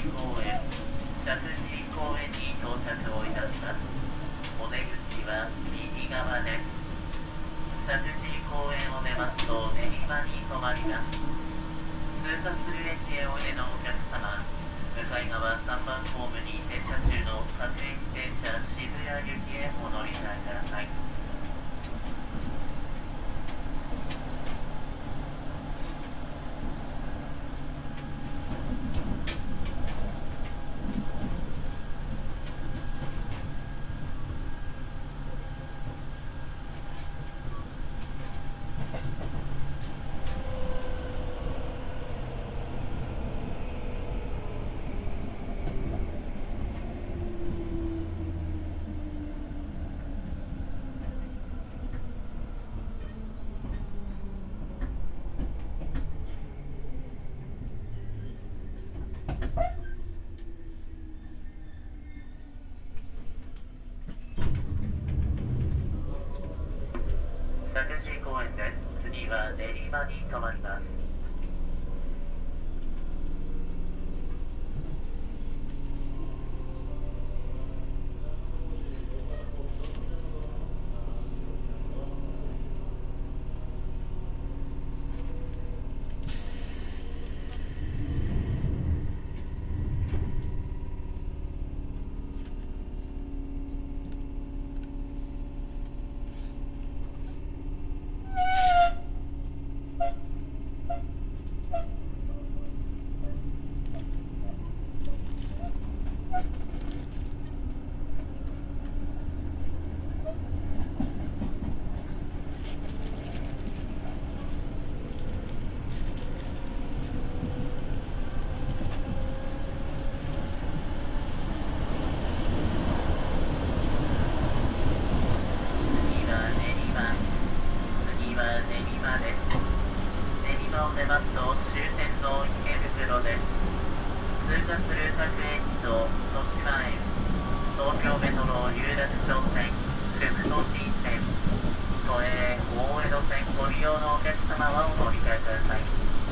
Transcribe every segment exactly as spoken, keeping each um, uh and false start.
公園、石神井公園に到着をいたします。お出口は右側です。石神井公園を出ますと練馬に停まります。通過する駅へおいでのお客様、向かい側さんばんホームに停車中の各駅停車渋谷行きへお乗り換えください。石神井公園です。次は練馬に停まります。出ますと終点の池袋です。通過する各駅と豊島園、東京メトロ有楽町線、副都心線、都営大江戸線ご利用のお客様はお乗り換えください。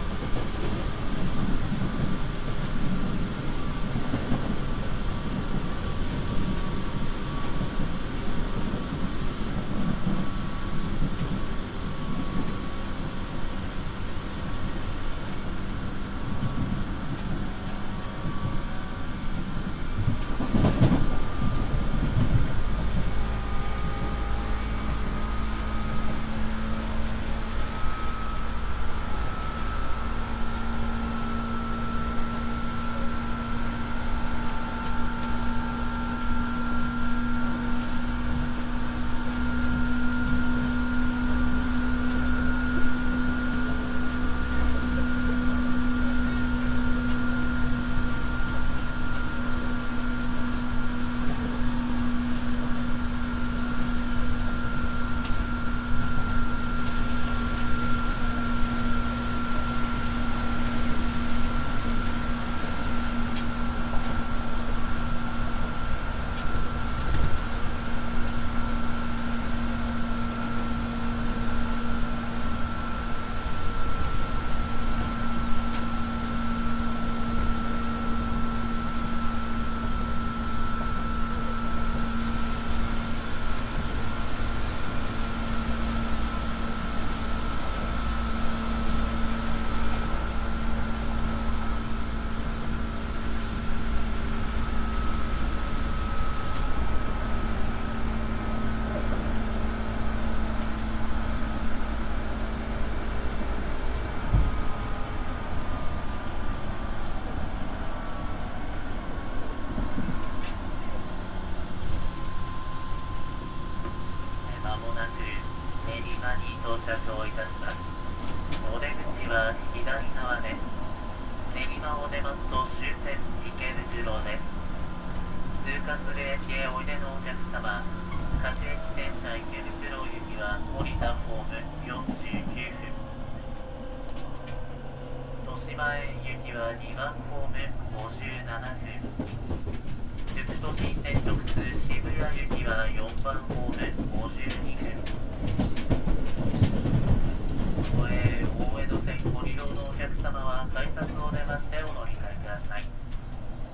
到着をいたします。お出口は左側です。練馬を出ますと終点池袋です。通過する駅へおいでのお客様、各駅停車池袋行きは降りたホームよんじゅうきゅうふん、豊島園行きはにばんホームごじゅうななふん、副都心線直通渋谷行きはよんばんホームごじゅうにふん、都営大江戸線ご利用のお客様は改札を出ましてお乗り換えください。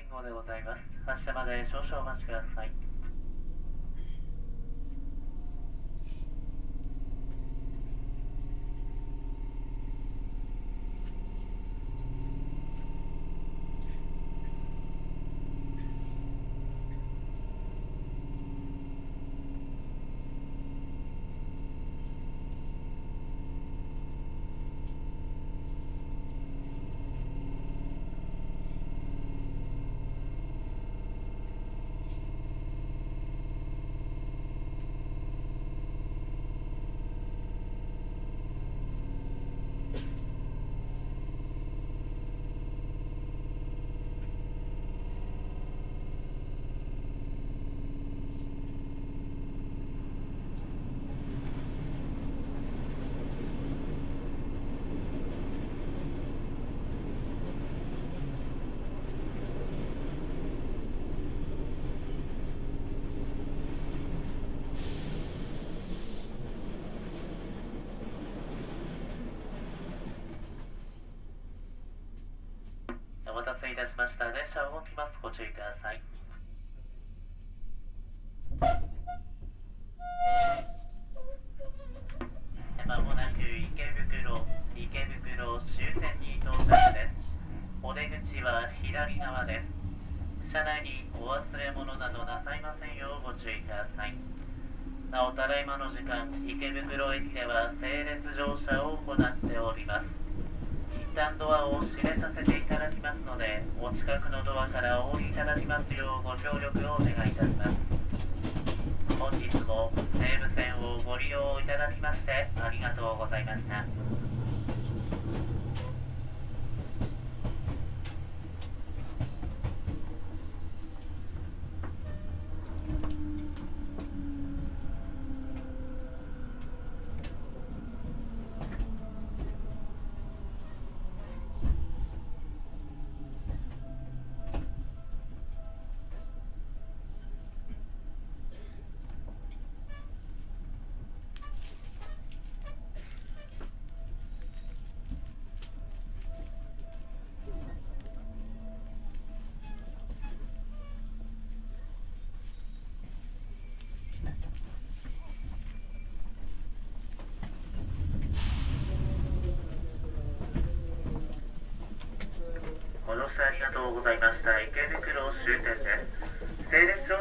信号でございます。発車まで少々お待ちください。お待たせいたしました。電車動きます。ご注意ください。まもなく池袋、池袋終点に到着です。お出口は左側です。車内にお忘れ物などなさいませんようご注意ください。なお、ただいまの時間、池袋駅では整列乗車を行っております。一旦ドアを閉めさせていただきますので、お近くのドアからお降りいただきますようご協力をお願いいたします。本日も西武線をご利用いただきましてありがとうございました。ご乗車ありがとうございました。池袋終点です。整列乗